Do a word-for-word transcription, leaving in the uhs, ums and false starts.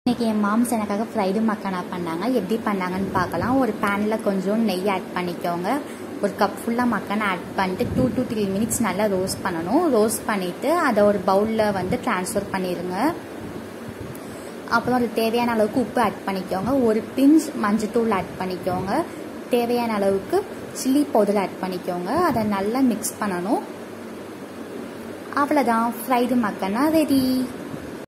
இன்றைக்கி என் மாம்ஸ் எனக்காக ஃப்ரைடு மக்கானா பண்ணாங்க. எப்படி பண்ணாங்கன்னு பார்க்கலாம். ஒரு பேனில் கொஞ்சம் நெய் ஆட் பண்ணிக்கோங்க. ஒரு கப் ஃபுல்லாக மக்கானா ஆட் பண்ணிட்டு டூ டூ த்ரீ மினிட்ஸ் நல்லா ரோஸ்ட் பண்ணணும். ரோஸ்ட் பண்ணிவிட்டு அதை ஒரு பவுலில் வந்து ட்ரான்ஸ்ஃபர் பண்ணிடுங்க. அப்புறம் அது தேவையான அளவுக்கு உப்பு ஆட் பண்ணிக்கோங்க. ஒரு பிஞ்ச் மஞ்சத்தூள் ஆட் பண்ணிக்கோங்க. தேவையான அளவுக்கு சில்லி பவுடர் ஆட் பண்ணிக்கோங்க. அதை நல்லா மிக்ஸ் பண்ணணும். அவ்வளோதான், ஃப்ரைடு மக்கானா ரெடி.